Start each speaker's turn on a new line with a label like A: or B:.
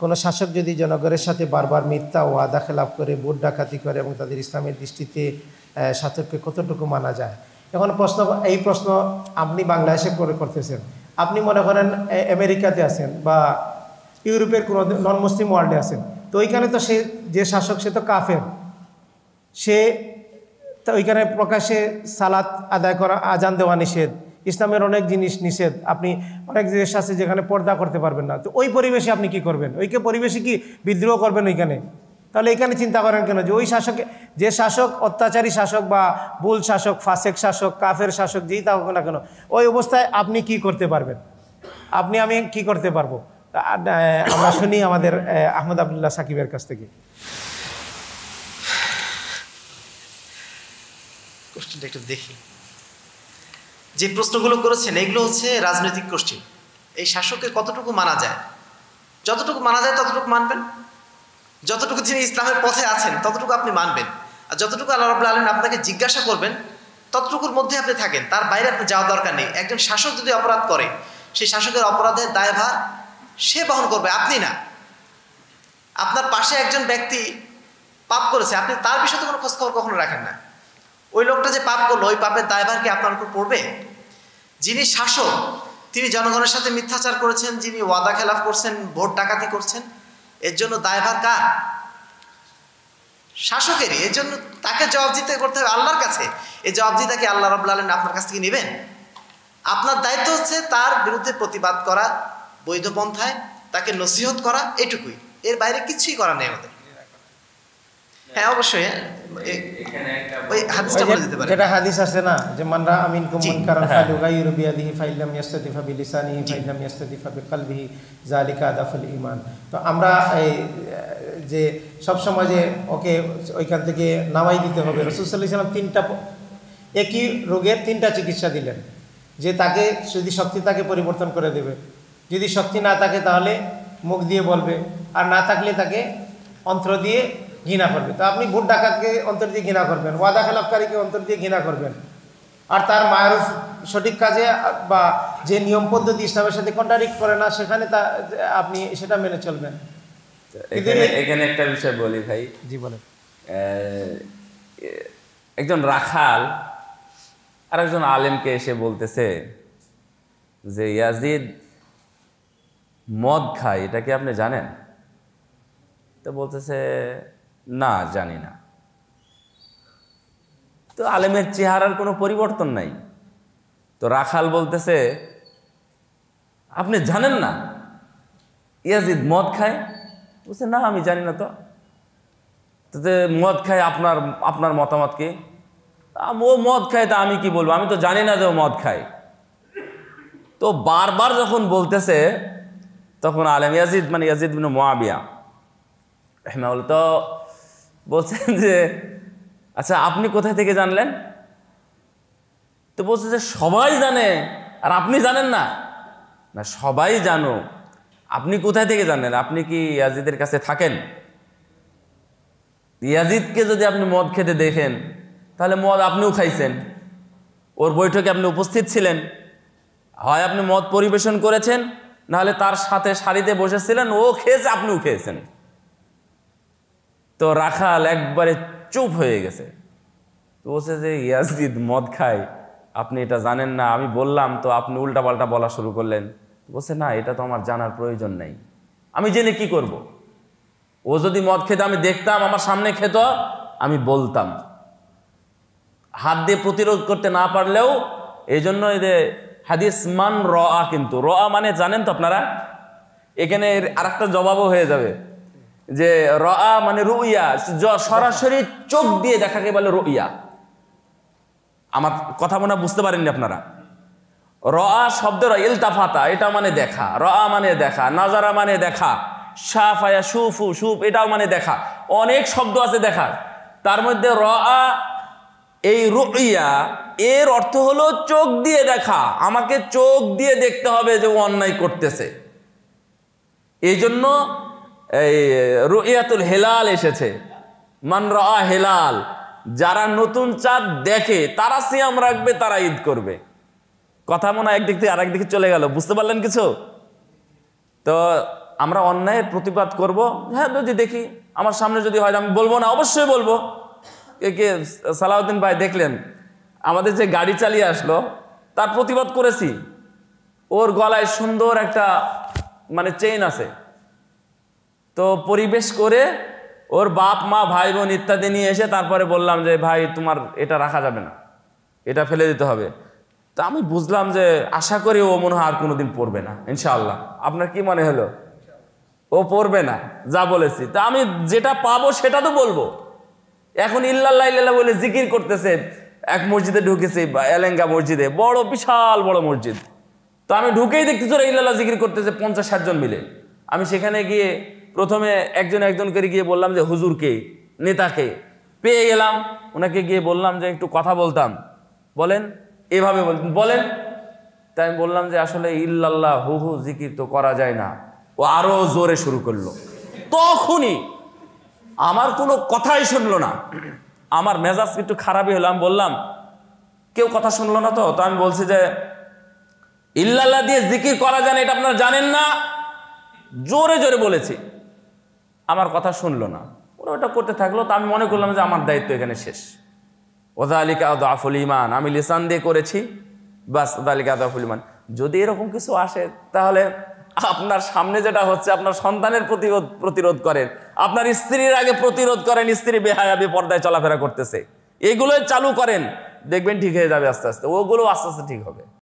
A: কোনো শাসক যদি জনগণের সাথে বারবার মিথ্যা ওয়াদা খেলাপ করে ভোট ডাকাতি করে এবং তাদের ইসলামের দৃষ্টিতে শাসককে কতটুকু মানা যায়। এখন এই প্রশ্ন আপনি বাংলাদেশে করতেছেন, আপনি মনে করেন আমেরিকাতে আছেন বা ইউরোপের কোনো নন মুসলিম ওয়ার্ল্ডে আছেন, তো ওইখানে তো সে যে শাসক সে তো কাফের, সে তো ওইখানে প্রকাশ্যে সালাত আদায় করা, আজান দেওয়া নিষেধ, ইসলামের অনেক জিনিস নিষেধ, আপনি অনেক জিনিস আছে যেখানে পর্দা করতে পারবেন না। তো ওই পরিবেশে আপনি কি করবেন? ওইকে পরিবেশে কি বিদ্রোহ করবেন ওইখানে? তাহলে এখানে চিন্তা করেন কেন যে ওই শাসক, যে শাসক অত্যাচারী শাসক বা ভুল শাসক, ফাসেক শাসক, কাফের শাসক যেই থাকুক না কেন, ওই অবস্থায় আপনি কি করতে পারবেন? আমি কি করতে পারবো? আমরা শুনি আমাদের আহমদ আবদুল্লাহ সাকিবের কাছ থেকে।
B: কোশ্চেনটা একটু দেখি। যে প্রশ্নগুলো করেছেন এগুলো হচ্ছে রাজনৈতিক কোশ্চেন। এই শাসককে কতটুকু মানা যায়? যতটুকু মানা যায় ততটুকু মানবেন, যতটুকু তিনি ইসলামের পথে আছেন ততটুকু আপনি মানবেন, আর যতটুকু আল্লাহ রাব্বুল আলামিন আপনাকে জিজ্ঞাসা করবেন ততটুকুর মধ্যে আপনি থাকেন, তার বাইরে আপনি যাওয়ার দরকার নেই। একজন শাসক যদি অপরাধ করে, সেই শাসকের অপরাধের দায়ভার সে বহন করবে, আপনি না। আপনার পাশে একজন ব্যক্তি পাপ করেছে, আপনি তার বিষয়ে তো কোনো খোঁজখবর কখনো রাখেন না। ওই লোকটা যে পাপ করলো, ওই পাপের দায়ভার কি আপনার উপর পড়বে? যিনি শাসক তিনি জনগণের সাথে মিথ্যাচার করেছেন, যিনি ওয়াদা খেলাফ করছেন, ভোট ডাকাতি করছেন, এর জন্য দায়ভার কার? শাসকেরই। এর জন্য তাকে জবাবদিহিতা করতে হবে আল্লাহর কাছে। এই জবাবদিহিতাকে আল্লাহ রাব্বুল আলামিন আপনার কাছ থেকে নেবেন। আপনার দায়িত্ব হচ্ছে তার বিরুদ্ধে প্রতিবাদ করা, বৈধ পন্থায় তাকে নসিহত করা, এটুকুই। এর বাইরে কিছুই করা নেই আমাদের। হ্যাঁ অবশ্যই, ওই হাদিসটা বলে দিতে পারেন।
A: যেটা হাদিস আছে না যে মান রাআ মিনকুম মুনকারান ফালইউগাইয়িরু বিয়াদিহি ফাইল্লাম ইয়াস্তাতিফা বিলিসানিহি ফাইল্লাম ইয়াস্তাতিফা বিকলবিহি যালিকা আদাফুল ঈমান। তো আমরা এই যে সব সময় যে ওকে ওইখান থেকে নামাই দিতে হবে, রাসূল সাল্লাল্লাহু আলাইহি ওয়াসাল্লাম তিনটা একই রোগের তিনটা চিকিৎসা দিলেন, যে তাকে যদি শক্তি তাকে পরিবর্তন করে দেবে, যদি শক্তি না থাকে তাহলে মুখ দিয়ে বলবে, আর না থাকলে তাকে অন্ত্র দিয়ে ঘৃণা করবে। তো আপনি ভোট ডাকাতকে অন্তর দিয়ে ঘৃণা করবেন, ওয়াদা খেলাফকারীকে অন্তর দিয়ে ঘৃণা করবেন, আর তার মারুফ সঠিক কাজে বা যে নিয়ম পদ্ধতি ইসলামের সাথে কন্ট্রাডিক্ট করে না সেখানে আপনি সেটা মেনে চলবেন।
C: এখানে একটা বিষয় বলি ভাই।
A: জি বলেন।
C: একজন রাখাল আর একজন আলেমকে এসে বলতেছে যে ইয়াজিদ মদ খায়, এটা কি আপনি জানেন? তো বলতেছে না জানি না। তো আলেমের চেহারার কোনো পরিবর্তন নাই। তো রাখাল বলতেছে আপনি জানেন না ইয়াজিদ মদ খায়? বলছে না আমি জানি না। তো মদ খায়, আপনার মতামত কি? ও মদ খায় তা আমি কি বলবো, আমি তো জানি না যে ও মদ খায়। তো বারবার যখন বলতেছে তখন আলেম ইয়াজিদ মানে ইয়াজিদ বিন মুআবিয়া রাহিমাহুল্লাহ তো বলছেন যে আচ্ছা আপনি কোথায় থেকে জানলেন? তো বলছে যে সবাই জানে আর আপনি জানেন না। না সবাই জানো, আপনি কোথায় থেকে জানেন? আপনি কি ইয়াজিদের কাছে থাকেন? ইয়াজিদকে যদি আপনি মদ খেতে দেখেন তাহলে মদ আপনিও খাইছেন, ওর বৈঠকে আপনি উপস্থিত ছিলেন, হয় আপনি মদ পরিবেশন করেছেন, নাহলে তার সাথে সারিতে বসেছিলেন, ও খেয়েছে আপনিও খেয়েছেন। তো রাখাল একবারে চুপ হয়ে গেছে। তো বলছে যে ইয়াজিদ মদ খায়, আপনি এটা জানেন না, আমি বললাম তো আপনি উল্টাপাল্টা বলা শুরু করলেন। বলছে না এটা তো আমার জানার প্রয়োজন নেই, আমি জেনে কি করব? ও যদি মদ খেতে আমি দেখতাম, আমার সামনে খেত, আমি বলতাম, হাত দিয়ে প্রতিরোধ করতে না পারলেও। এই জন্য এই যে হাদিস মান রআ, কিন্তু রআ মানে জানেন তো আপনারা, এখানে আর একটা জবাবও হয়ে যাবে যে রআ মানে রুইয়া, সরাসরি চোখ দিয়ে দেখাকে বলে রুইয়া। আমার কথা মনে বুঝতে পারেননি আপনারা। রআ শব্দের ইলতাফাতা, এটা মানে দেখা, রআ মানে দেখা, নাজারা মানে দেখা, শাফায়া শুফু শুফ এটাও মানে দেখা। অনেক শব্দ আছে দেখার, তার মধ্যে রআ এই রুইয়া এর অর্থ হলো চোখ দিয়ে দেখা। আমাকে চোখ দিয়ে দেখতে হবে যে ও অন্যায় করতেছে। এই জন্য এই রুইয়াতুল হেলাল এসেছে, মান রআ হেলাল, যারা নতুন চাঁদ দেখে তারা সিয়াম রাখবে, তারা ঈদ করবে। কথা মনে একদিক থেকে আরেক দিকে চলে গেল, বুঝতে পারলেন কিছু? তো আমরা অন্যায়ের প্রতিবাদ করব, হ্যাঁ যদি দেখি আমার সামনে যদি হয় আমি বলবো না, অবশ্যই বলবো। কে সালাউদ্দিন ভাই দেখলেন আমাদের যে গাড়ি চালিয়ে আসলো তার প্রতিবাদ করেছি। ওর গলায় সুন্দর একটা মানে চেইন আছে, তো পরিবেশ করে ওর বাপ মা ভাই বোন ইত্যাদি নিয়ে এসে তারপরে বললাম যে ভাই তোমার এটা রাখা যাবে না, এটা ফেলে দিতে হবে। তা আমি বুঝলাম যে আশা করি ও মনে হয় আর কোনোদিন পড়বে না ইনশাআল্লাহ। আপনার কি মনে হলো? ও পড়বে না যা বলেছি। তা আমি যেটা পাবো সেটা তো বলবো। এখন ইল্লাল্লাহ ইল্লাল্লাহ বলে জিকির করতেছে, এক মসজিদে ঢুকেছে, এলেঙ্গা মসজিদে, বড় বিশাল বড় মসজিদ। তো আমি ঢুকেই দেখতেছি ওরা ইল্লাল্লাহ জিকির করতেছে 50-60 জন মিলে। আমি সেখানে গিয়ে প্রথমে একজন একজন করে গিয়ে বললাম যে হুজুরকে, নেতাকে পেয়ে গেলাম, ওনাকে গিয়ে বললাম যে একটু কথা বলতাম। বলেন, এভাবে বলেন। তাই আমি বললাম যে আসলে ইল্লাল্লাহ হু হু জিকির তো করা যায় না। ও আরো জোরে শুরু করলো। তখনই আমার কোনো কথাই শুনলো না, আমার মেজাজ একটু খারাপই হলো। আমি বললাম কেউ কথা শুনলো না তো? তো আমি বলছি যে ইল্লাল্লাহ দিয়ে জিকির করা যায় না, এটা আপনারা জানেন না? জোরে জোরে বলেছি, আমার কথা শুনলো না। ওরা ওটা করতে থাকলো। তো আমি মনে করলাম যে আমার দায়িত্ব এখানে শেষ। ওযালিকা আযআফুল ঈমান, আমি লিসান দিয়ে করেছি, বাস ওযালিকা আযআফুল ঈমান। যদি এরকম কিছু আসে তাহলে আপনার সামনে যেটা হচ্ছে আপনার সন্তানের প্রতিরোধ করেন, আপনার স্ত্রীর আগে প্রতিরোধ করেন, স্ত্রী বেহায়া বেপর্দায় চলাফেরা করতেছে, এগুলোই চালু করেন, দেখবেন ঠিক হয়ে যাবে আস্তে আস্তে। ওগুলো আস্তে আস্তে ঠিক হবে।